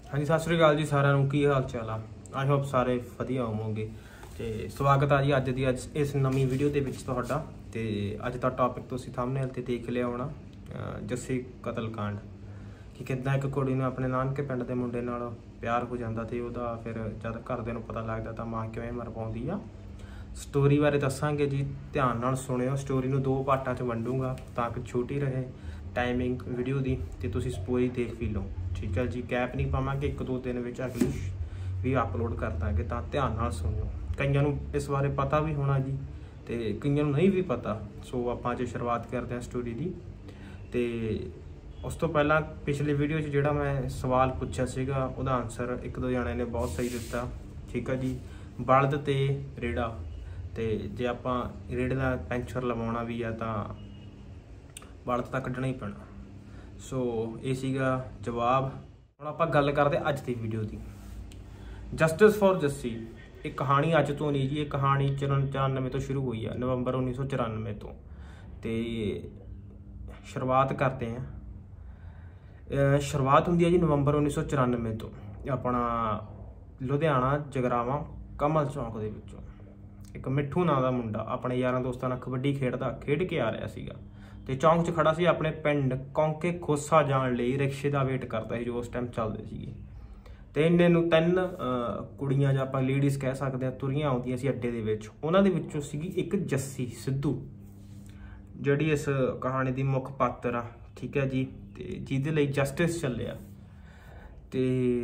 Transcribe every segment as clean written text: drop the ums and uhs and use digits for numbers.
हाँ जी, सत श्री अकाल जी सारिਆਂ ਨੂੰ। ਕੀ ਹਾਲ ਚਾਲ ਆ? आई होप सारे ਵਧੀਆ ਹੋਵੋਗੇ ਤੇ ਸਵਾਗਤ ਆ ਜੀ ਅੱਜ ਦੀ ਇਸ ਨਵੀਂ ਵੀਡੀਓ ਦੇ ਵਿੱਚ ਤੁਹਾਡਾ। ਤੇ ਅੱਜ ਦਾ ਟੌਪਿਕ ਤੁਸੀਂ ਥੰਬਨੇਲ ਤੇ ਦੇਖ ਲਿਆ ਹੋਣਾ, ਜੱਸੀ ਕਤਲकांड ਕਿ ਕਿੱਦਾਂ ਇੱਕ ਕੁੜੀ ਨੂੰ ਆਪਣੇ ਨਾਨਕੇ ਪਿੰਡ ਦੇ ਮੁੰਡੇ ਨਾਲ ਪਿਆਰ ਹੋ ਜਾਂਦਾ ਤੇ ਉਹਦਾ ਫਿਰ ਜਦ ਘਰਦਿਆਂ ਨੂੰ ਪਤਾ ਲੱਗਦਾ ਤਾਂ ਮਾਂ ਕਿਵੇਂ ਮਰ ਪਾਉਂਦੀ ਆ। ਸਟੋਰੀ ਬਾਰੇ ਦੱਸਾਂਗੇ ਜੀ, ਧਿਆਨ ਨਾਲ ਸੁਣਿਓ। ਸਟੋਰੀ ਨੂੰ 2 ਪਾਰਟਾਂ 'ਚ ਵੰਡੂੰਗਾ ਤਾਂ ਕਿ ਛੋਟੀ ਰਹੇ टाइमिंग वीडियो की तो तुसी पूरी देख भी लो, ठीक है जी। गैप नहीं पावांगे, 1-2 दिन में अगली भी अपलोड कर देंगे, तो ध्यान नाल सुनियो। कईयां नूं इस बारे पता भी होना जी तो कईयां नूं नहीं भी पता। सो आपां अज शुरुआत करते हैं स्टोरी की। तो उस तो पहला पिछली वीडियो जिहड़ा मैं सवाल पूछा सीगा उहदा आंसर 1-2 जणे ने बहुत सही दिता, ठीक है जी। बलद ते रेड़ा, तो जे आपां रेड़े का पेंचर लवाउणा भी आ तां बलद तो कढ़ना ही पैना। सो ये सीगा जवाब। हुण आपां गल करदे अज दी वीडियो की। जस्टिस फॉर जस्सी एक कहानी अज तो नहीं जी, ये कहानी 94 तो शुरू हुई है, नवंबर 1994 तो। तो शुरुआत करते हैं। शुरुआत होंदी है जी नवंबर 1994 तो अपना लुधियाना जगरावा कमल चौक दे विचों एक मिठू नां दा मुंडा अपने यारां दोस्तां नाल कबड्डी खेड के आ रहा सीगा ते चौंक च खड़ा सी अपने पिंड कौंके खोसा जाण लई रिक्शे दा वेट करदा सी जो उस टाइम चलदे सीगे। ते इन्ने नूं 3 कुड़ियां जां आपां लेडीज़ कह सकदे आ तुरियां आउंदियां सी अड्डे दे विच। उहनां दे विचों सीगी एक जस्सी सिद्धू जिहड़ी इस कहानी दी मुख पात्र आ, ठीक है जी। ते जिहदे लई जस्टिस चलिया ते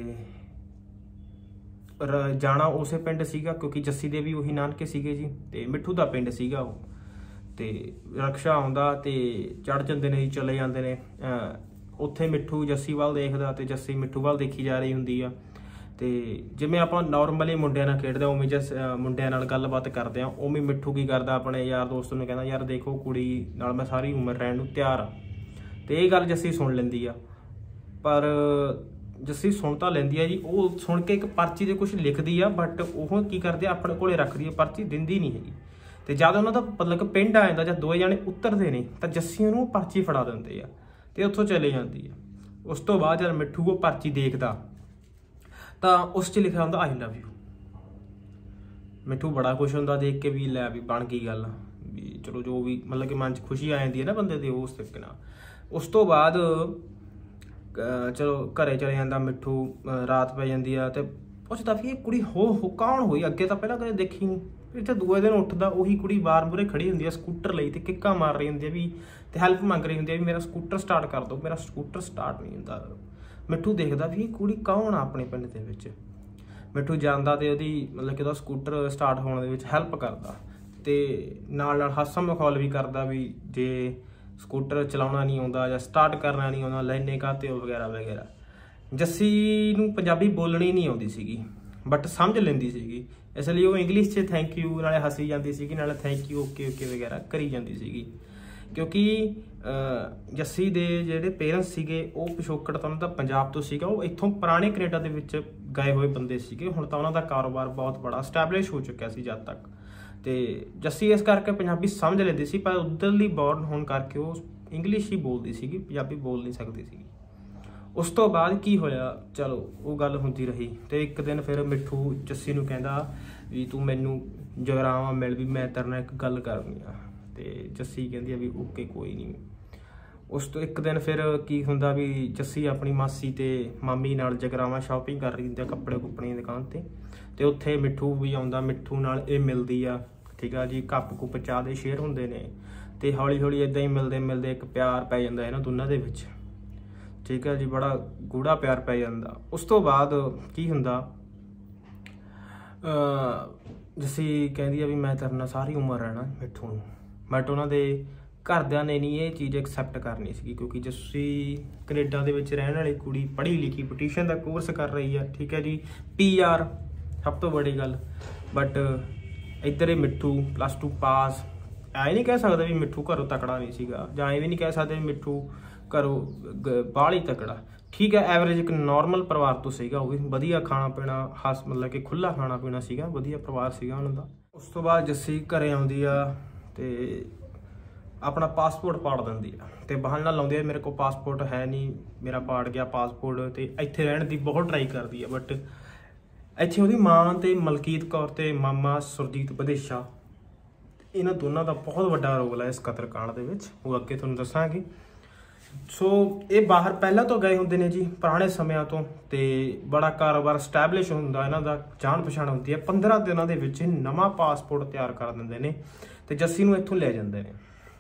जाना उसे पिंड सीगा क्योंकि जस्सी दे भी उही नानके सीगे जी ते मिठू दा पिंड सीगा वो। तो रिक्शा आउंदा ते चढ़ जांदे ने, चले जांदे ने। उत्थे मिठू जस्सी वाल देखदा ते जस्सी मिठू वाल देखी जा रही हुंदी आ। ते जिवें आपां नॉर्मली मुंडियां नाल खेडदे उवें जस मुंडियां नाल गलबात करदे आ, उवें मिठू की करदा अपने यार दोस्त नूं कहंदा यार देखो कुड़ी नाल मैं सारी उम्र रहण नूं तैयार आ। ते इह गल जस्सी सुण लैंदी आ, पर जस्सी सुन तां लैंदी आ जी। वो सुन के एक पर्ची दे कुछ लिखदी आ, बट ओह की करदी आ अपने कोले रखदी आ, पर्ची दिंदी नहीं हैगी। तो जब उन्होंने मतलब पिंड आ जाता जब 2 जने उतरते हैं तो जस्सी उन्होंने पर्ची फड़ा देंगे आ तो उत्थों चले जाती है। उस तो बाद जब मिठू वो पर्ची देखता तो उस च लिखा होंदा आई लव यू। मिठू बड़ा खुश होंदा देख के भी लै भी बन गई गल भी, चलो जो भी मतलब कि मन च खुशी आ जाती है ना बंदे दी उस तरीके नाल। उस तो बाद चलो घरे चले जाता मिठू, रात पै जाती है तो पुछदा भी कुड़ी हो कौन हुई, अगे तो पहला कदे देखी नहीं। फिर तो दूए दिन उठदा उही कुड़ी बार मूहरे खड़ी हुंदी है स्कूटर लई ते किक्का मार रही हुंदी है भी ते हेल्प मंग रही हुंदी है भी मेरा स्कूटर स्टार्ट कर दो, मेरा स्कूटर स्टार्ट नहीं हुंदा। मिठू देखदा भी कुड़ी कौन आ अपने पिंड दे विच। मिठू जांदा ते ओहदी मतलब कि ओहदा स्कूटर स्टार्ट होने दे विच हेल्प करदा ते नाल नाल हासा मखौल भी करदा भी जे स्कूटर चलाउणा नहीं आउंदा जां स्टार्ट करना नहीं आउंदा लैने काते वगैरह वगैरह। जस्सी नूं पंजाबी बोलणी नहीं आउंदी सीगी बट समझ लैंदी सीगी, इसलिए वो इंग्लिश से थैंक यू नाले हसी जाती सी, नाले थैंक यू ओके ओके वगैरह करी जाती सी। क्योंकि जस्सी दे जेडे पेरेंट्स सीगे वो पिछोकड़ तो उन्होंने पंजाब तो सीगा, वो इत्थों पुराने कनेडा दे विच गए हुए बंदे सीगे। हुण तां उन्हां दा कारोबार बहुत बड़ा स्टैबलिश हो चुका सी जद तक। तो जस्सी इस करके पंजाबी समझ लैंदी सी, पर उधरली बॉर्न होने करके वो इंग्लिश ही बोलती सी, पंजाबी बोल नहीं सकती सी। उस तो बाद की होया, चलो वो गल होंदी रही। तो एक दिन फिर मिठू जस्सी नूं कहंदा भी तू मैनू जगरावां मिल भी मैं तेरे नाल एक गल करनी आ। तो जस्सी कहंदी आ भी ओके कोई नहीं। उस तो एक दिन फिर की हुंदा भी जस्सी अपनी मासी ते मामी नाल जगरावां शॉपिंग कर रही हुंदी कपड़े कुपड़े दी दुकान ते उत्थे मिठू भी आउंदा, मिठू नाल ये मिलदी आ, ठीक है जी। कप कुप चाह दे शेयर हुंदे ने ते हौली हौली इदां ही मिलदे मिलदे एक प्यार पै जांदा इन्हां दोनां दे विच, ठीक है जी। बड़ा गूढ़ा प्यार पै जांदा। उस तो बाद की हुंदा जस्सी कहंदी आ भी मैं तेरे नाल सारी उम्र रहना मिठू नूं, बट उन्हां दे घरदियां ने नहीं ये चीज़ एक्सैप्ट करनी सी क्योंकि जस्सी कनेडा दे विच रहण वाली कुड़ी पढ़ी लिखी ब्यूटिशियन का कोर्स कर रही है, ठीक है जी। PR सब तो बड़ी गल। बट इधर मिठू +2 पास, ऐ नहीं कह सकदा भी मिठू घरों तकड़ा नहीं सीगा, जां ये भी नहीं कह सकते मिठू घरों बाहली तकड़ा, ठीक है। एवरेज एक नॉर्मल परिवार तो सीगा, वो भी वधिया खाना पीना हस मतलब कि खुला खाना पीना सीगा, वधिया परिवार सीगा उन्हां दा। उस तो बाद जस्सी घरे आउंदी आ ते अपना पासपोर्ट पाड़ दिंदी आ, ਤੇ ਬਹਾਨਾ ਲਾਉਂਦੇ ਆ ਮੇਰੇ ਕੋਲ ਪਾਸਪੋਰਟ ਹੈ ਨਹੀਂ, ਮੇਰਾ ਪਾੜ ਗਿਆ ਪਾਸਪੋਰਟ, ਤੇ ਇੱਥੇ ਰਹਿਣ ਦੀ ਬਹੁਤ ਟਰਾਈ ਕਰਦੀ ਆ। ਬਟ ਇੱਥੇ ਉਹਦੀ ਮਾਂ ਤੇ ਮਲਕੀਤ ਕੌਰ ਤੇ ਮਾਮਾ ਸੁਰਜੀਤ ਵਧੇਸ਼ਾ, ਇਹਨਾਂ ਦੋਨਾਂ ਦਾ ਬਹੁਤ ਵੱਡਾ ਰੋਲ ਹੈ ਇਸ ਕਤਲकांड ਦੇ ਵਿੱਚ, ਉਹ ਅੱਗੇ ਤੁਹਾਨੂੰ ਦੱਸਾਂਗੇ। ਸੋ ਇਹ ਬਾਹਰ ਪਹਿਲਾਂ ਤੋਂ ਗਏ ਹੁੰਦੇ ਨੇ ਜੀ ਪੁਰਾਣੇ ਸਮਿਆਂ ਤੋਂ, ਤੇ ਬੜਾ ਕਾਰੋਬਾਰ ਸਟੈਬਲਿਸ਼ ਹੁੰਦਾ ਇਹਨਾਂ ਦਾ, ਜਾਣ ਪਛਾਣ ਹੁੰਦੀ ਹੈ। 15 ਦਿਨਾਂ ਦੇ ਵਿੱਚ ਨਵਾਂ ਪਾਸਪੋਰਟ ਤਿਆਰ ਕਰ ਦਿੰਦੇ ਨੇ ਤੇ ਜੱਸੀ ਨੂੰ ਇੱਥੋਂ ਲੈ ਜਾਂਦੇ ਨੇ।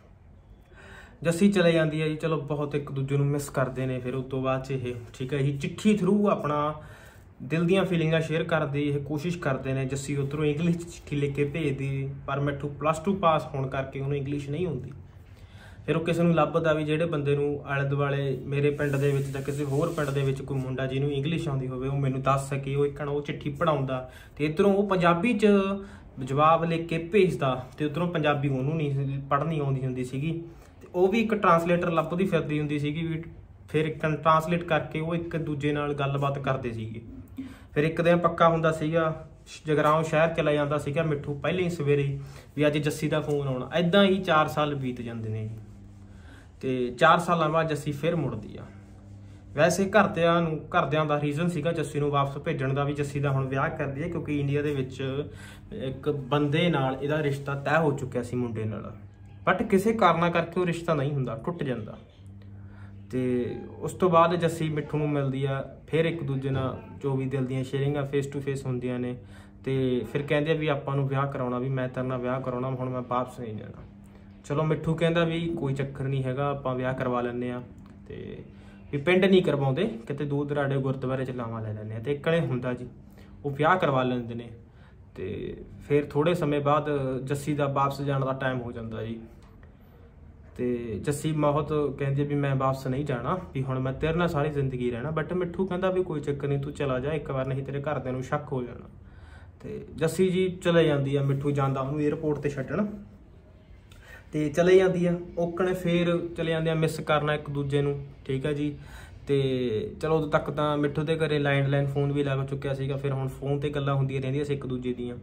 ਜੱਸੀ ਚਲੇ ਜਾਂਦੀ ਹੈ ਜੀ, ਚਲੋ ਬਹੁਤ ਇੱਕ ਦੂਜੇ ਨੂੰ ਮਿਸ ਕਰਦੇ ਨੇ। ਫਿਰ ਉਸ ਤੋਂ ਬਾਅਦ 'ਚ ਇਹ ਠੀਕ ਹੈ ਜੀ ਚਿੱਠੀ ਥਰੂ ਆਪਣਾ ਦਿਲ ਦੀਆਂ ਫੀਲਿੰਗਾਂ ਸ਼ੇਅਰ ਕਰਨ ਦੀ ਇਹ ਕੋਸ਼ਿਸ਼ ਕਰਦੇ ਨੇ। ਜੱਸੀ ਉੱਧਰੋਂ ਇੰਗਲਿਸ਼ 'ਚ ਚਿੱਠੀ ਲਿਖ ਕੇ ਭੇਜਦੀ, ਪਰ ਮਿੱਠੂ +2 ਪਾਸ ਹੋਣ ਕਰਕੇ ਉਹਨੂੰ ਇੰਗਲਿਸ਼ ਨਹੀਂ ਹੁੰਦੀ। ਫਿਰ ਉਹ ਕਿਸੇ ਨੂੰ ਲੱਭਦਾ ਵੀ ਜਿਹੜੇ ਬੰਦੇ ਨੂੰ ਆਲੇ ਦੁਆਲੇ ਮੇਰੇ ਪਿੰਡ ਦੇ ਵਿੱਚ ਜਾਂ ਕਿਸੇ ਹੋਰ ਪਿੰਡ ਦੇ ਵਿੱਚ ਕੋਈ ਮੁੰਡਾ ਜਿਹਨੂੰ ਇੰਗਲਿਸ਼ ਆਉਂਦੀ ਹੋਵੇ, ਉਹ ਮੈਨੂੰ ਦੱਸ ਸਕੇ। ਉਹ ਇੱਕਣ ਉਹ ਚਿੱਠੀ ਪੜ੍ਹਾਉਂਦਾ ਤੇ ਇੱਧਰੋਂ ਉਹ ਪੰਜਾਬੀ 'ਚ ਜਵਾਬ ਲਿਖ ਕੇ ਭੇਜਦਾ, ਤੇ ਉੱਧਰੋਂ ਪੰਜਾਬੀ ਉਹਨੂੰ ਨਹੀਂ ਪੜ੍ਹਨੀ ਆਉਂਦੀ ਹੁੰਦੀ ਸੀਗੀ, ਤੇ ਉਹ ਵੀ ਇੱਕ ਟਰਾਂਸਲੇਟਰ ਲੱਭਦੀ ਫਿਰਦੀ ਹੁੰਦੀ ਸੀਗੀ ਵੀ। ਫਿਰ ਇੱਕ ਟਰਾਂਸਲੇਟ ਕਰਕੇ ਉਹ ਇੱਕ ਦੂਜੇ ਨਾਲ ਗੱਲਬਾਤ ਕਰਦੇ ਸੀਗੇ। ਫਿਰ ਇੱਕ ਦਿਨ ਪੱਕਾ ਹੁੰਦਾ ਸੀਗਾ, ਜਗਰਾਉਂ ਸ਼ਹਿਰ ਚਲਾ ਜਾਂਦਾ ਸੀਗਾ ਮਿੱਠੂ ਪਹਿਲੇ ਹੀ ਸਵੇਰੇ ਵੀ ਅੱਜ ਜੱਸੀ ਦਾ ਫੋਨ ਆਉਣਾ। ਏਦਾਂ ਹੀ 4 ਸਾਲ ਬੀਤ ਜਾਂਦੇ ਨੇ ਜੀ, ਤੇ 4 ਸਾਲਾਂ ਬਾਅਦ ਜੱਸੀ ਫਿਰ ਮੁੜਦੀ ਆ। ਵੈਸੇ ਘਰਦਿਆਂ ਦਾ ਰੀਜ਼ਨ ਸੀਗਾ ਜੱਸੀ ਨੂੰ ਵਾਪਸ ਭੇਜਣ ਦਾ, ਵੀ ਜੱਸੀ ਦਾ ਹੁਣ ਵਿਆਹ ਕਰ ਦਈਏ, ਕਿਉਂਕਿ ਇੰਡੀਆ ਦੇ ਵਿੱਚ ਇੱਕ ਬੰਦੇ ਨਾਲ ਇਹਦਾ ਰਿਸ਼ਤਾ ਤੈਅ ਹੋ ਚੁੱਕਿਆ ਸੀ ਮੁੰਡੇ ਨਾਲ। ਬਟ ਕਿਸੇ ਕਾਰਨਾਂ ਕਰਕੇ ਉਹ ਰਿਸ਼ਤਾ ਨਹੀਂ ਹੁੰਦਾ, ਟੁੱਟ ਜਾਂਦਾ। ਤੇ ਉਸ ਤੋਂ ਬਾਅਦ ਜੱਸੀ ਮਿੱਠੂ ਨੂੰ ਮਿਲਦੀ ਆ, ਫਿਰ ਇੱਕ ਦੂਜੇ ਨਾਲ ਜੋ ਵੀ ਦਿਲ ਦੀਆਂ ਸ਼ੇਅਰਿੰਗਾਂ ਫੇਸ ਟੂ ਫੇਸ ਹੁੰਦੀਆਂ ਨੇ। ਤੇ ਫਿਰ ਕਹਿੰਦੇ ਵੀ ਆਪਾਂ ਨੂੰ ਵਿਆਹ ਕਰਾਉਣਾ, ਵੀ ਮੈਂ ਤੇਰੇ ਨਾਲ ਵਿਆਹ ਕਰਾਉਣਾ, ਹੁਣ ਮੈਂ ਵਾਪਸ ਨਹੀਂ ਜਾਣਾ। ਚਲੋ ਮਿੱਠੂ ਕਹਿੰਦਾ ਵੀ ਕੋਈ ਚੱਕਰ ਨਹੀਂ ਹੈਗਾ, ਆਪਾਂ ਵਿਆਹ ਕਰਵਾ ਲੈਂਦੇ ਆ, ਤੇ ਵੀ ਪਿੰਡ ਨਹੀਂ ਕਰਵਾਉਂਦੇ, ਕਿਤੇ ਦੂਰ ਦਰਾਡੇ ਗੁਰਦੁਆਰੇ 'ਚ ਲਾਵਾਂ ਲੈ ਲੈਂਦੇ ਆ। ਤੇ ਇਕਣੇ ਹੁੰਦਾ ਜੀ, ਉਹ ਵਿਆਹ ਕਰਵਾ ਲੈਂਦੇ ਨੇ। ਤੇ ਫਿਰ ਥੋੜੇ ਸਮੇਂ ਬਾਅਦ ਜੱਸੀ ਦਾ ਵਾਪਸ ਜਾਣ ਦਾ ਟਾਈਮ ਹੋ ਜਾਂਦਾ ਜੀ। ਤੇ ਜੱਸੀ ਬਹੁਤ ਕਹਿੰਦੀ ਵੀ ਮੈਂ ਵਾਪਸ ਨਹੀਂ ਜਾਣਾ, ਵੀ ਹੁਣ ਮੈਂ ਤੇਰੇ ਨਾਲ ਸਾਰੀ ਜ਼ਿੰਦਗੀ ਰਹਿਣਾ। ਬਟ ਮਿੱਠੂ ਕਹਿੰਦਾ ਵੀ ਕੋਈ ਚੱਕਰ ਨਹੀਂ, ਤੂੰ ਚਲਾ ਜਾ, ਇੱਕ ਵਾਰ ਨਹੀਂ ਤੇਰੇ ਘਰਦਿਆਂ ਨੂੰ ਸ਼ੱਕ ਹੋ ਜਾਣਾ। ਤੇ ਜੱਸੀ ਜੀ ਚਲੇ ਜਾਂਦੀ ਆ, ਮਿੱਠੂ ਜਾਂਦਾ ਉਹਨੂੰ ਏਅਰਪੋਰਟ ਤੇ ਛੱਡਣ, ਤੇ ਚਲੇ ਜਾਂਦੀ ਆ। ਓਕਣੇ ਫੇਰ ਚਲੇ ਜਾਂਦੇ ਆ ਮਿਸ ਕਰਨਾ ਇੱਕ ਦੂਜੇ ਨੂੰ, ਠੀਕ ਆ ਜੀ। ਤੇ ਚਲੋ ਉਦੋਂ ਤੱਕ ਤਾਂ ਮਿੱਠੂ ਦੇ ਘਰੇ ਲੈਂਡਲਾਈਨ ਫੋਨ ਵੀ ਲੱਗ ਚੁੱਕਿਆ ਸੀਗਾ, ਫਿਰ ਹੁਣ ਫੋਨ ਤੇ ਗੱਲਾਂ ਹੁੰਦੀਆਂ ਰਹਿੰਦੀਆਂ ਸੀ ਇੱਕ ਦੂਜੇ ਦੀਆਂ।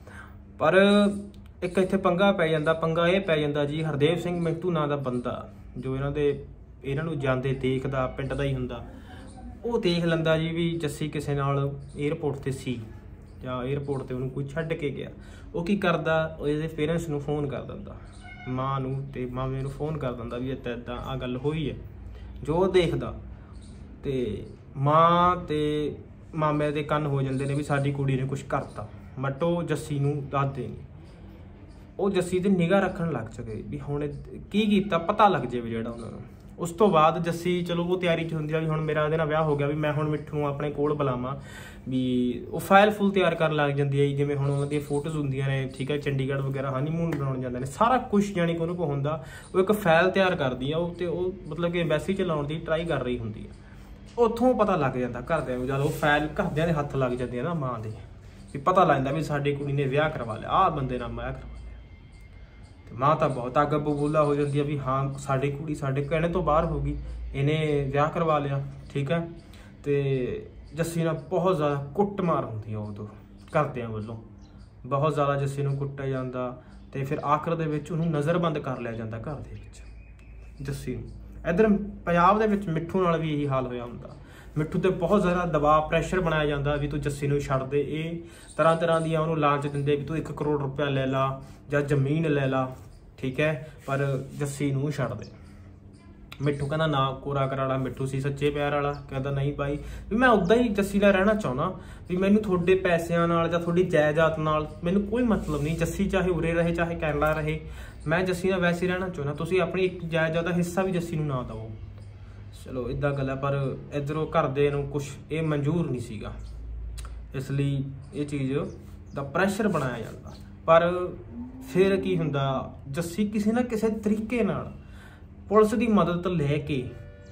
ਪਰ ਇੱਕ ਇੱਥੇ ਪੰਗਾ ਪੈ ਜਾਂਦਾ। ਪੰਗਾ ਇਹ ਪੈ ਜਾਂਦਾ ਜੀ, ਹਰਦੇਵ ਸਿੰਘ ਮਿੰਟੂ ਨਾਂ ਦਾ ਬੰਦਾ ਜੋ ਇਹਨਾਂ ਨੂੰ ਜਾਂਦੇ ਦੇਖਦਾ, ਪਿੰਡ ਦਾ ਹੀ ਹੁੰਦਾ, ਉਹ ਦੇਖ ਲੈਂਦਾ ਜੀ ਵੀ ਜੱਸੀ ਕਿਸੇ ਨਾਲ ਏਅਰਪੋਰਟ ਤੇ ਸੀ, ਜਾਂ ਏਅਰਪੋਰਟ ਤੇ ਉਹਨੂੰ ਕੋਈ ਛੱਡ ਕੇ ਗਿਆ। ਉਹ ਕੀ ਕਰਦਾ, ਉਹ ਇਹਦੇ ਪੇਰੈਂਟਸ ਨੂੰ ਫੋਨ ਕਰ ਦਿੰਦਾ, ਮਾਂ ਨੂੰ ਤੇ ਮਾਮੇ ਨੂੰ ਫੋਨ ਕਰ ਦਿੰਦਾ ਵੀ ਇੱਦਾਂ ਆਹ ਗੱਲ ਹੋਈ ਹੈ। ਜੋ ਉਹ ਦੇਖਦਾ ਤੇ ਮਾਂ ਤੇ ਮਾਮੇ ਦੇ ਕੰਨ ਹੋ ਜਾਂਦੇ ਨੇ ਵੀ ਸਾਡੀ ਕੁੜੀ ਨੇ ਕੁਝ ਕਰਤਾ। ਬਟ ਉਹ ਜੱਸੀ ਨੂੰ ਦੱਸਦੇ ਨਹੀਂ, ਉਹ ਜੱਸੀ ਤੇ ਨਿਗਾਹ ਰੱਖਣ ਲੱਗ ਚੁੱਕੇ ਵੀ ਹੁਣ ਕੀ ਕੀਤਾ ਪਤਾ ਲੱਗ ਜਾਵੇ ਜਿਹੜਾ ਉਹਨਾਂ ਨੂੰ। ਉਸ ਤੋਂ ਬਾਅਦ ਜੱਸੀ ਚਲੋ ਉਹ ਤਿਆਰੀ 'ਚ ਹੁੰਦੀ ਆ ਵੀ ਹੁਣ ਮੇਰਾ ਉਹਦੇ ਨਾਲ ਵਿਆਹ ਹੋ ਗਿਆ, ਵੀ ਮੈਂ ਹੁਣ ਮਿੱਠੂ ਨੂੰ ਆਪਣੇ ਕੋਲ ਬੁਲਾਵਾਂ। ਵੀ ਉਹ ਫਾਈਲ ਫੁੱਲ ਤਿਆਰ ਕਰਨ ਲੱਗ ਜਾਂਦੀ ਹੈ, ਜਿਵੇਂ ਹੁਣ ਉਹਨਾਂ ਦੀਆਂ ਫੋਟੋਜ਼ ਹੁੰਦੀਆਂ ਨੇ, ਠੀਕ ਹੈ, ਚੰਡੀਗੜ੍ਹ ਵਗੈਰਾ ਹਨੀਮੂਨ ਬਣਾਉਣ ਜਾਂਦੇ ਨੇ, ਸਾਰਾ ਕੁਛ ਜਾਣੀ ਕਿ ਉਹਨੂੰ ਕੋ ਹੁੰਦਾ। ਉਹ ਇੱਕ ਫਾਈਲ ਤਿਆਰ ਕਰਦੀ ਆ ਉਹ, ਤੇ ਉਹ ਮਤਲਬ ਕਿ ਐਮਬੈਸੀ 'ਚ ਲਾਉਣ ਦੀ ਟਰਾਈ ਕਰ ਰਹੀ ਹੁੰਦੀ ਆ। ਉੱਥੋਂ ਪਤਾ ਲੱਗ ਜਾਂਦਾ ਘਰਦਿਆਂ ਨੂੰ, ਜਦ ਉਹ ਫਾਈਲ ਘਰਦਿਆਂ ਦੇ ਹੱਥ ਲੱਗ ਜਾਂਦੀ ਆ ਨਾ ਮਾਂ ਦੇ, ਵੀ ਪਤਾ ਲੱਗ ਜਾਂਦਾ ਵੀ ਸਾਡੀ ਕੁੜੀ ਨੇ ਵਿਆਹ ਕਰਵਾ ਲਿਆ, ਆਹ ਬੰਦੇ ਨਾਲ ਵਿਆਹ ਕਰਵਾ ਲਿਆ। ਤੇ ਮਾਂ ਤਾਂ ਬਹੁਤ ਅੱਗ ਬਬੂਲਾ ਹੋ ਜਾਂਦੀ ਆ ਵੀ ਹਾਂ ਸਾਡੀ ਕੁੜੀ ਸਾਡੇ ਕਹਿਣੇ ਤੋਂ ਬਾਹਰ ਹੋ ਗਈ, ਇਹਨੇ ਵਿਆਹ ਕਰਵਾ ਲਿਆ, ਠੀਕ ਹੈ। ਤੇ ਜੱਸੀ ਨਾਲ ਬਹੁਤ ਜ਼ਿਆਦਾ ਕੁੱਟਮਾਰ ਹੁੰਦੀ ਆ ਉਦੋਂ ਘਰਦਿਆਂ ਵੱਲੋਂ, ਬਹੁਤ ਜ਼ਿਆਦਾ ਜੱਸੀ ਨੂੰ ਕੁੱਟਿਆ ਜਾਂਦਾ। ਤੇ ਫਿਰ ਆਖਰ ਦੇ ਵਿੱਚ ਉਹਨੂੰ ਨਜ਼ਰਬੰਦ ਕਰ ਲਿਆ ਜਾਂਦਾ ਘਰ ਦੇ ਵਿੱਚ ਜੱਸੀ ਨੂੰ। ਇੱਧਰ ਪੰਜਾਬ ਦੇ ਵਿੱਚ ਮਿੱਠੂ ਨਾਲ ਵੀ ਇਹੀ ਹਾਲ ਹੋਇਆ ਹੁੰਦਾ। ਮਿੱਠੂ ਤੇ ਬਹੁਤ ਜ਼ਿਆਦਾ ਦਬਾਅ ਪ੍ਰੈਸ਼ਰ ਬਣਾਇਆ ਜਾਂਦਾ ਵੀ ਤੂੰ ਜੱਸੀ ਨੂੰ ਛੱਡ ਦੇ। ਇਹ ਤਰ੍ਹਾਂ ਦੀਆਂ ਉਹਨੂੰ ਲਾਂਚ ਦਿੰਦੇ ਵੀ ਤੂੰ 1 ਕਰੋੜ ਰੁਪਇਆ ਲੈ ਲਾ ਜਾਂ ਜ਼ਮੀਨ ਲੈ ਲਾ, ਠੀਕ ਹੈ, ਪਰ ਜੱਸੀ ਨੂੰ ਛੱਡ ਦੇ। ਮਿੱਠੂ ਕਹਿੰਦਾ ਨਾ, ਕੋਰਾ ਕਰਾਲਾ ਮਿੱਠੂ ਸੀ ਸੱਚੇ ਪਿਆਰ ਵਾਲਾ, ਕਹਿੰਦਾ ਨਹੀਂ ਬਾਈ ਵੀ ਮੈਂ ਉੱਦਾਂ ਹੀ ਜੱਸੀ ਨਾਲ ਰਹਿਣਾ ਚਾਹੁੰਦਾ, ਵੀ ਮੈਨੂੰ ਤੁਹਾਡੇ ਪੈਸਿਆਂ ਨਾਲ ਜਾਂ ਤੁਹਾਡੀ ਜਾਇਦਾਦ ਨਾਲ ਮੈਨੂੰ ਕੋਈ ਮਤਲਬ ਨਹੀਂ। ਜੱਸੀ ਚਾਹੇ ਉਰੇ ਰਹੇ ਚਾਹੇ ਕੈਨੇਡਾ ਰਹੇ, ਮੈਂ ਜੱਸੀ ਨਾਲ ਵੈਸੇ ਰਹਿਣਾ ਚਾਹੁੰਦਾ, ਤੁਸੀਂ ਆਪਣੀ ਇੱਕ ਜਾਇਦਾਦ ਦਾ ਹਿੱਸਾ ਵੀ ਜੱਸੀ ਨੂੰ ਨਾ ਦਿਓ। ਚਲੋ ਇੱਦਾਂ ਗੱਲ ਹੈ, ਪਰ ਇੱਧਰੋਂ ਘਰਦੇ ਨੂੰ ਕੁਛ ਇਹ ਮਨਜ਼ੂਰ ਨਹੀਂ ਸੀਗਾ, ਇਸ ਲਈ ਇਹ ਚੀਜ਼ ਦਾ ਪ੍ਰੈਸ਼ਰ ਬਣਾਇਆ ਜਾਂਦਾ। ਪਰ ਫਿਰ ਕੀ ਹੁੰਦਾ, ਜੱਸੀ ਕਿਸੇ ਨਾ ਕਿਸੇ ਤਰੀਕੇ ਨਾਲ ਪੁਲਿਸ ਦੀ ਮਦਦ ਲੈ ਕੇ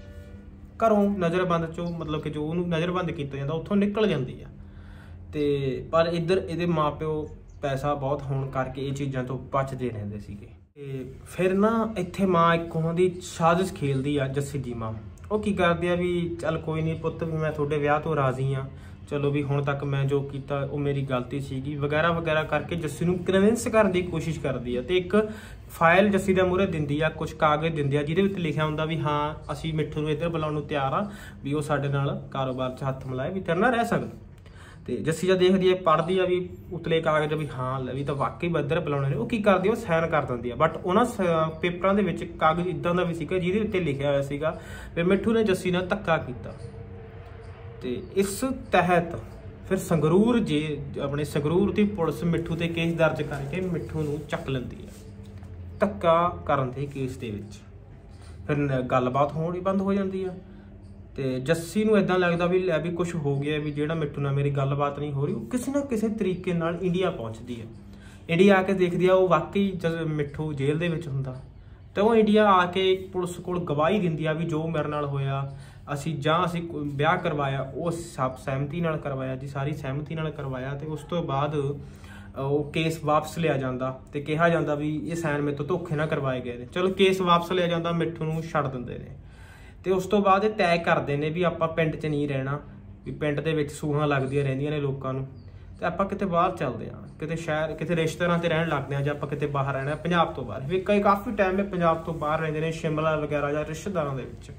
ਘਰੋਂ ਨਜ਼ਰਬੰਦ ਚੋਂ, ਮਤਲਬ ਕਿ ਜੋ ਉਹਨੂੰ ਨਜ਼ਰਬੰਦ ਕੀਤਾ ਜਾਂਦਾ ਉੱਥੋਂ ਨਿਕਲ ਜਾਂਦੀ ਆ। ਤੇ ਪਰ ਇੱਧਰ ਇਹਦੇ ਮਾਪਿਓ ਪੈਸਾ ਬਹੁਤ ਹੋਣ ਕਰਕੇ ਇਹ ਚੀਜ਼ਾਂ ਤੋਂ ਬਚਦੇ ਰਹਿੰਦੇ ਸੀਗੇ। ਤੇ ਫਿਰ ਨਾ ਇੱਥੇ ਮਾਂ ਇੱਕ ਉਹਦੀ ਸਾਜ਼ਿਸ਼ ਖੇਲਦੀ ਆ ਜੱਸੀ ਦੀ ਮਾਂ। ਉਹ ਕੀ ਕਰਦੀ ਆ ਵੀ ਚੱਲ ਕੋਈ ਨਹੀਂ ਪੁੱਤ, ਵੀ ਮੈਂ ਤੁਹਾਡੇ ਵਿਆਹ ਤੋਂ ਰਾਜ਼ੀ ਆ, चलो भी हुण तक मैं जो कीता वो मेरी गलती सीगी वगैरह वगैरह करके जस्सी नूं कन्विंस करन दी कोशिश करदी है। ते एक फाइल जस्सी दे मूहरे दिंदी आ, कुछ कागज़ दिंदी आ जिहदे विच लिखिआ हुंदा भी हाँ असीं मिठू नूं इधर बुलाउण नूं तैयार आ, भी वो साडे नाल कारोबार 'च हत्थ मिलाए, भी तेरे नाल रह सकदा। तो जस्सी जब देखदी है पढ़दी है भी उतले कागज़ भी हाँ भी तो वाकई इधर बुलाने ने, वो की करदी है साइन कर दिंदी है। बट उन्हां पेपरां दे विच कागज़ इदां दा भी सीगा जिहदे उत्ते लिखिआ होया सीगा भी मिठू ने जस्सी नाल धक्का कीता। ते इस तहत फिर संगरूर जे अपने संगरूर की पुलिस मिठू ते केस दर्ज करके मिठू नूं चक लैंदी है धक्का करन दे केस दे विच। फिर गलबात होनी बंद हो जाती है। तो जस्सी नूं इदां लगदा भी लै भी कुछ हो गया, भी जिहड़ा मिठू नाल मेरी गलबात नहीं हो रही, वो किसी ना किसी तरीके नाल इंडिया पहुँचती है। इंडिया आके देखदी है वो वाकई जब मिठू जेल दे विच हुंदा, तो वो इंडिया आके पुलिस कोल गवाही दिंदी आ भी जो मेरे नाल होया असी ब्याह करवाया वो सब सहमति नाल करवाया जी, सारी सहमति नाल करवाया। तो उस तो बाद वो केस वापस लिया जाता तो कहा जाता भी ये साइन मेरे तो धोखे ना करवाए गए ने। चलो केस वापस लिया जाता, मिठू नूं छड्ड दिंदे ने। तो उस तो बाद तय करते हैं भी आपां पिंड 'च नहीं रहना, भी पिंड दे विच सूहां लगदियां रहिंदियां ने लोकां नूं, ते आपां किते बाहर चलदे हां, किते शहर किते रिश्तेदारां ते रहण लगदे हां, जां आपां किते बाहर रहना पंजाब तो बाहर। भी कई काफ़ी टाइम में पंजाब तो बाहर रहिंदे ने शिमला वगैरह जां रिश्तेदारां दे विच,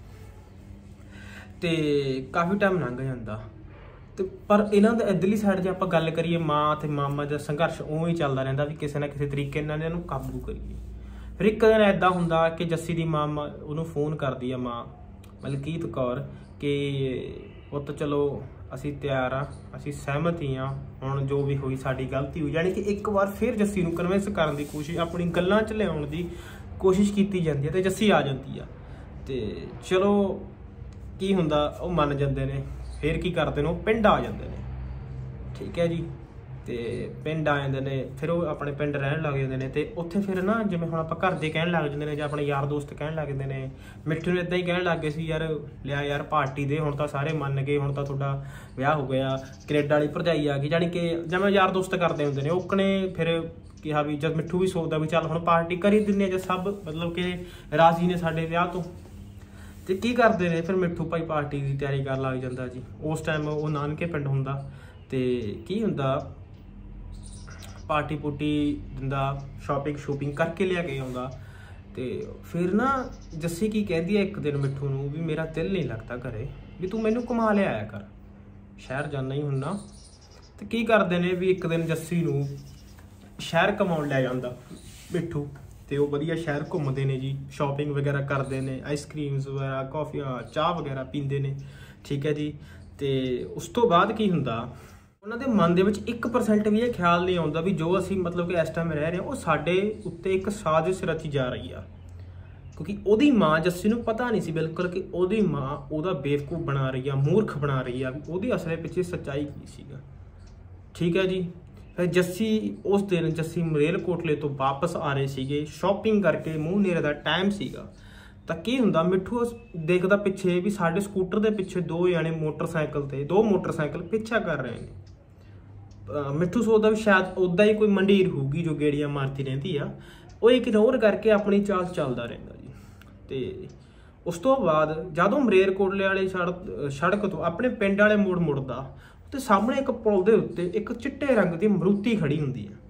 ते काफ़ी टाइम लंघ जाता। तो पर इन्हां दे इधरली साइड जे आपां गल करिए माँ ते मामा दा संघर्ष उवें ही चलदा रहिंदा भी किसी ना किसी तरीके नाल इन्हां नूं काबू करिए। फिर एक दिन इदां हुंदा कि जस्सी दी मामा उहनूं फोन करदी आ माँ मलकीत कौर कि पुत्त चलो असीं तैयार आ, असीं सहमत ही हाँ, हुण जो भी होई साडी गलती होई। यानी कि एक बार फिर जस्सी नूं कन्विंस करन दी कोशिश अपनी गल्लां 'च लिआउण दी कोशिश कीती जांदी है, ते जस्सी आ जांदी आ। ते चलो की हुंदा वो मन जाते हैं। फिर की करते हैं वो पिंड आ जाते हैं, ठीक है जी। तो पिंड आ जाते हैं, फिर वो अपने पिंड रहन लग जाते हैं। तो उत्थे फिर ना जिवें हुण आपां घर दे कहण लग जाते हैं, जां अपने यार दोस्त कहण लग जाते हैं। मिठू ने इदां ही कहण लग गए सी यार लिया यार पार्टी दे, हुण तां सारे मन गए, हुण तां तुहाडा विआह हो गया, कनेडा वाली भरजाई आ गई। जानी कि जिवें यार दोस्त करते हुंदे ने ओकने फिर कहा भी जब मिठू भी सोचदा भी चल हुण पार्टी करी दिंदे जे सब मतलब कि राजी ने साडे विआह तो। तो की करते हैं फिर मिठू भाई पार्टी की तैयारी कर लग जाता जी। उस टाइम वो नानके पिंड हुंदा, तो की हुंदा पार्टी पूटी दिंदा, शॉपिंग करके लिया के आउंदा। तो फिर ना जस्सी की कहती है एक दिन मिठू नूं भी मेरा दिल नहीं लगता घरे, भी तू मैनू घुमा ले आया कर, शहर जाना ही हुन्ना। तो की करते हैं भी एक दिन जस्सी नूं शहर घुमाउण लै जांदा मिठू, तो वो वधिया शहर घूमते हैं जी, शॉपिंग वगैरह करते हैं, आइसक्रीम्स वगैरह कॉफी चाह वगैरह पींदे ने, ठीक है जी। तो उस तो बाद की हुंदा उन्हां दे मन दे विच 1% भी ये ख्याल नहीं आउंदा भी जो असीं मतलब कि इस टाइम रह रहे हैं वो साडे उत्ते एक साजिश रची जा रही है। क्योंकि ओदी माँ जस्सी नूं पता नहीं सी बिल्कुल कि ओदी माँ ओदा बेवकूफ बना रही है, मूर्ख बना रही है, ओदी असले पिछे सच्चाई की सीगा, ठीक है जी। फिर जस्सी उस दिन जस्सी मलेरकोटले तो वापस आ रहे सीगे शॉपिंग करके, मूँह नेरे दा टाइम सीगा। तो की हुंदा मिठू देखदा पिछे भी साडे स्कूटर दे पिछे दो जाने दो मोटरसाइकिल पिछा कर रहे हैं। मिठू सोचदा भी शायद उदा ही कोई मंडीर होगी जो गेड़ियां मारती रहती है, वो इग्नोर करके अपनी चाल चलदा रहिंदा जी। तो उस तो बाद जदों मलेरकोटले वाली सड़क तो अपने पिंड वाले मोड़ मुड़दा तो सामने एक पुल दे उत्ते एक चिट्टे रंग की मरूती खड़ी हुंदी है।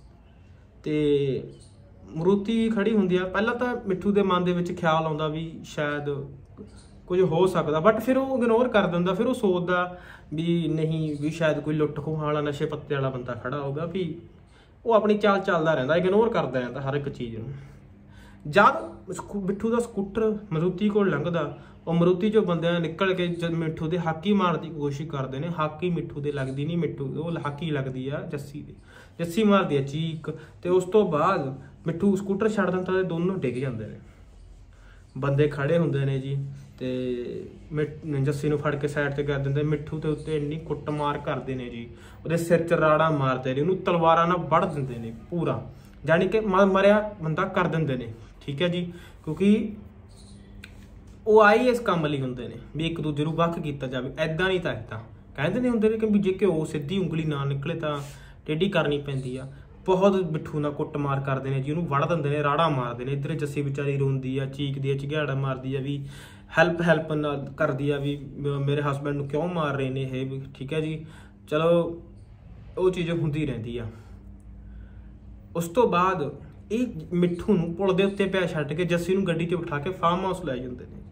तो मरूती खड़ी हुंदी है, पहला तो मिठू के मन के ख्याल आउंदा भी शायद कुछ हो सकता, बट फिर वो इग्नोर कर दिंदा। फिर वो सोचदा भी नहीं भी शायद कोई लुट खोह वाला नशे पत्ते वाला बंदा खड़ा होगा, भी वो अपनी चाल चलदा रहिंदा, इग्नोर करदा रहिंदा हर एक चीज़ नूं। जद मिठू का स्कूटर मरूती को लंघदा, और मरूती चो बंदे निकल के जब मिठू दे हाकी मारन की कोशिश करते हैं, हाकी मिठू दे लगदी नहीं, मिठू वो हाकी लगदी है जस्सी दे, जस्सी मारदी है चीक। तो उस तो बाद मिठू स्कूटर छड्ड दिंदा ते दोनों डिग जाते हैं, बंदे खड़े हुंदे ने जी। तो जस्सी नूं फड़ के साइड ते कर दिंदे, मिठू के उत्ते इन्नी कुੱਟਮਾਰ करते हैं जी, वो सिर च राड़ा मारते ने, उन्होंने तलवारां नाल वड़ दिंदे ने पूरा, जानी कि मरिया बंदा कर दिंदे ने, ठीक है जी। क्योंकि वो आई इस काम लई हुंदे ने भी एक दूजे नूं वख कीता जावे, ऐदां नहीं तां ऐदां कहंदे ने हुंदे ने कि भी जे घिओ सीधी उंगली ना निकले तां टेढ़ी करनी पैंदी आ। बहुत मिठू नाल कुੱਟਮਾਰ करते हैं जी, उन्होंने वड़ दिंदे ने, राड़ा मारते हैं। इधर जस्सी बेचारी रोंदी आ, चीकदी आ, झगड़ा मारदी आ भी ਹੈਲਪ ਕਰਦੀ ਆ ਵੀ ਮੇਰੇ ਹਸਬੈਂਡ ਨੂੰ ਕਿਉਂ ਮਾਰ ਰਹੇ ਨੇ ਇਹ ਵੀ, ਠੀਕ ਹੈ ਜੀ। ਚਲੋ ਉਹ ਚੀਜ਼ ਹੁੰਦੀ ਰਹਿੰਦੀ ਆ। ਉਸ ਤੋਂ ਬਾਅਦ ਇਹ ਮਿੱਠੂ ਨੂੰ ਪੁਲ ਦੇ ਉੱਤੇ ਪਿਆ ਛੱਡ ਕੇ ਜੱਸੀ ਨੂੰ ਗੱਡੀ 'ਚ ਬਿਠਾ ਕੇ ਫਾਰਮ ਹਾਊਸ ਲੈ ਜਾਂਦੇ ਨੇ।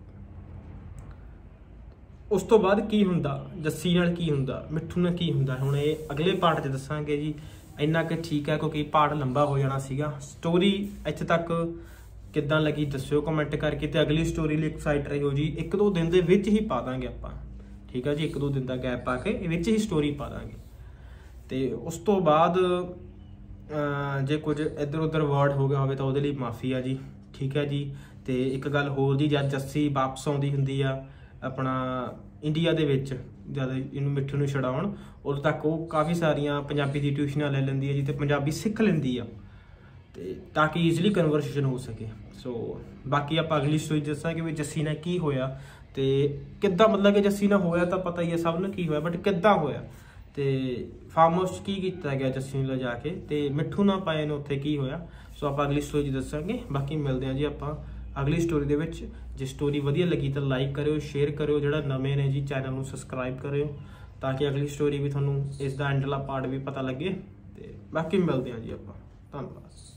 ਉਸ ਤੋਂ ਬਾਅਦ ਕੀ ਹੁੰਦਾ, ਜੱਸੀ ਨਾਲ ਕੀ ਹੁੰਦਾ, ਮਿੱਠੂ ਨਾਲ ਕੀ ਹੁੰਦਾ, ਹੁਣ ਇਹ ਅਗਲੇ ਪਾਰਟ 'ਚ ਦੱਸਾਂਗੇ ਜੀ। ਇੰਨਾ ਕਿ ਠੀਕ ਹੈ ਕਿਉਂਕਿ ਪਾਰਟ ਲੰਬਾ ਹੋ ਜਾਣਾ ਸੀਗਾ। ਸਟੋਰੀ ਇੱਥੇ ਤੱਕ ਕਿੱਦਾਂ ਲੱਗੀ ਦੱਸਿਓ ਕਮੈਂਟ ਕਰਕੇ, ਤੇ ਅਗਲੀ ਸਟੋਰੀ ਲਈ ਐਕਸਾਈਟ ਰਹੋ ਜੀ। 1-2 ਦਿਨ ਦੇ ਵਿੱਚ ਹੀ ਪਾ ਦਾਂਗੇ ਆਪਾਂ, ਠੀਕ ਹੈ ਜੀ। 1-2 ਦਿਨ ਦਾ ਗੈਪ ਪਾ ਕੇ ਵਿੱਚ ਹੀ ਸਟੋਰੀ ਪਾ ਦਾਂਗੇ। ਤੇ ਉਸ ਤੋਂ ਬਾਅਦ ਜੇ ਕੁਝ ਇੱਧਰ ਉੱਧਰ ਵਰਡ ਹੋ ਗਿਆ ਹੋਵੇ ਤਾਂ ਉਹਦੇ ਲਈ ਮਾਫੀ ਆ ਜੀ, ਠੀਕ ਹੈ ਜੀ। ਤੇ ਇੱਕ ਗੱਲ ਹੋਰ ਜੀ, ਜਦ ਜੱਸੀ ਵਾਪਸ ਆਉਂਦੀ ਹੁੰਦੀ ਆ ਆਪਣਾ ਇੰਡੀਆ ਦੇ ਵਿੱਚ, ਜਦ ਇਹਨੂੰ ਮਿੱਠੂ ਨੂੰ ਛਡਾਉਣ, ਉਦੋਂ ਤੱਕ ਉਹ ਕਾਫੀ ਸਾਰੀਆਂ ਪੰਜਾਬੀ ਦੀ ਟਿਊਸ਼ਨਾਂ ਲੈ ਲੈਂਦੀ ਹੈ ਜੀ, ਤੇ ਪੰਜਾਬੀ ਸਿੱਖ ਲੈਂਦੀ ਆ, ਤੇ ਤਾਂ ਕਿ ਈਜ਼ੀਲੀ ਕਨਵਰਸੇਸ਼ਨ ਹੋ ਸਕੇ। ਸੋ ਬਾਕੀ ਆਪਾਂ ਅਗਲੀ ਸਟੋਰੀ ਦੱਸਾਂਗੇ ਵੀ ਜੱਸੀ ਨਾਲ ਕੀ ਹੋਇਆ ਤੇ ਕਿੱਦਾਂ, ਮਤਲਬ ਕਿ ਜੱਸੀ ਨਾਲ ਹੋਇਆ ਤਾਂ ਪਤਾ ਹੀ ਹੈ ਸਭ ਨੂੰ ਕੀ ਹੋਇਆ, ਬਟ ਕਿੱਦਾਂ ਹੋਇਆ ਤੇ ਫਾਰਮ ਹਾਊਸ ਕੀ ਕੀਤਾ ਗਿਆ ਜੱਸੀ ਨੂੰ ਲਿਜਾ ਕੇ, ਤੇ ਮਿੱਠੂ ਨਾਲ ਪਾਏ ਨੂੰ ਉੱਥੇ ਕੀ ਹੋਇਆ। ਸੋ ਆਪਾਂ ਅਗਲੀ ਸਟੋਰੀ 'ਚ ਦੱਸਾਂਗੇ। ਬਾਕੀ ਮਿਲਦੇ ਹਾਂ ਜੀ ਆਪਾਂ ਅਗਲੀ ਸਟੋਰੀ ਦੇ ਵਿੱਚ। ਜੇ ਸਟੋਰੀ ਵਧੀਆ ਲੱਗੀ ਤਾਂ ਲਾਈਕ ਕਰਿਓ, ਸ਼ੇਅਰ ਕਰਿਓ, ਜਿਹੜਾ ਨਵੇਂ ਨੇ ਜੀ ਚੈਨਲ ਨੂੰ ਸਬਸਕ੍ਰਾਈਬ ਕਰਿਓ ਤਾਂ ਕਿ ਅਗਲੀ ਸਟੋਰੀ ਵੀ ਤੁਹਾਨੂੰ ਇਸ ਦਾ ਐਂਡਲਾ ਪਾਰਟ ਵੀ ਪਤਾ ਲੱਗੇ। ਤੇ ਬਾਕੀ ਮਿਲਦੇ ਹਾਂ ਜੀ ਆਪਾਂ। ਧੰਨਵਾਦ।